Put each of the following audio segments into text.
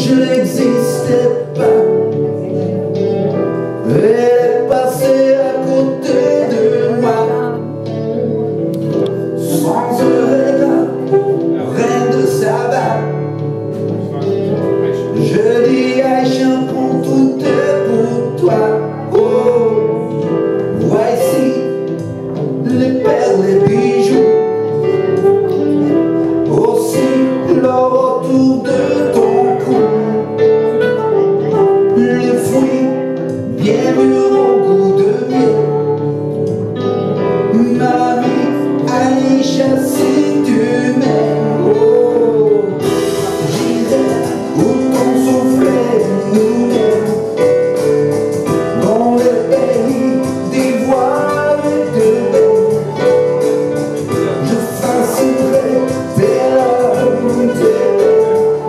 je n'existais pas. Elle est passée à côté de moi, sans un regard, reine de Saba. Je dis Aicha, pour tout est pour toi. Oh, voici les perles, les bijoux, aussi l'or autour de ton cou. Le fruit bien mûr au goût de miel. Mamie Aicha, si tu m'aimes, oh, j'irai où ton souffle nous mène, dans le pays des voiles de baie. Je façonnerai vers la terre.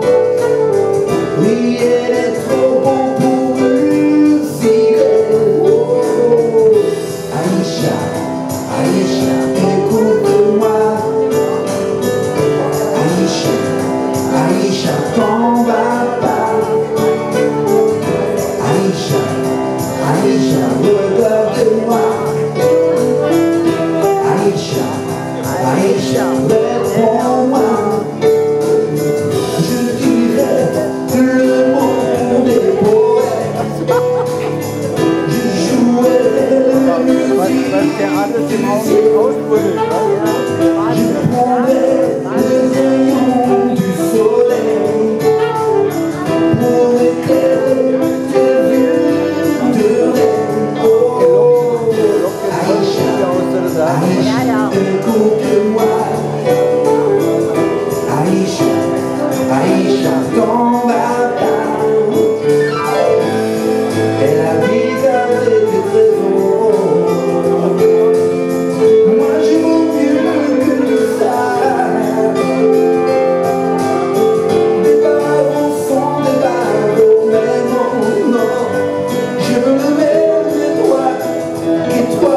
Oui, elle est trop bon pour une cigarette. Oh, Aicha, Aicha, écoute-moi. Aicha, Aicha, t'en vas pas. Aicha, Aicha, regarde-moi. Aicha, Aicha, réponds-moi. Je dirais le monde est poète. Je jouerai la musique. Je prendrai les rayons du soleil pour éclairer tes vues de rêve. Oh, Aicha, Aicha, écoute-moi. Aicha, Aicha, t'en vas pas. Elle a regardé tes trésors. Moi je vaux mieux que tout ça. Des barreaux sont des barreaux, mais non, non, je veux le même toi que toi.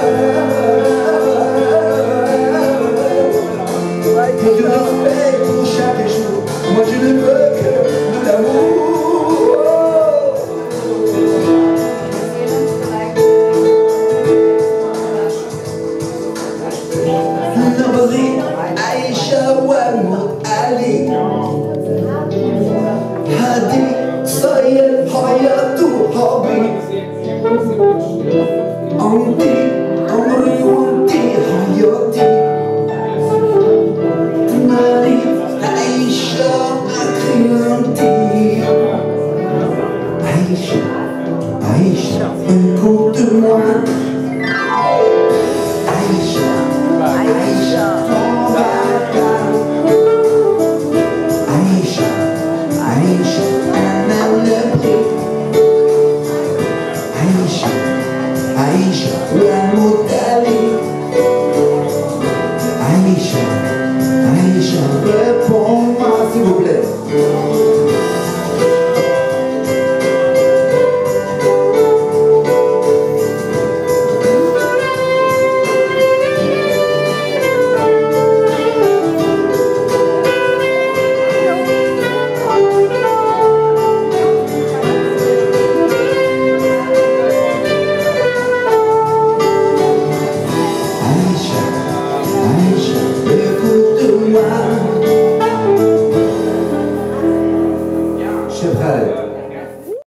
Et du respect pour chaque jour. Moi je ne veux que de l'amour. Novelty, Aicha, Wanu, Ali, Hadi, Sayed, Hayatu, Hobby, Anti, Amri, Anti, Hayati, Nari, Aicha, Akrianti. Aicha, Aicha, écoute-moi. Aicha, Aicha, t'en vas pas. Aicha, Aicha, un homme de prix. Aicha, Aicha, la modali. Aicha, Aicha, réponds-moi s'il vous plaît. Aicha, Aicha, écoute-moi. Cheb Khaled.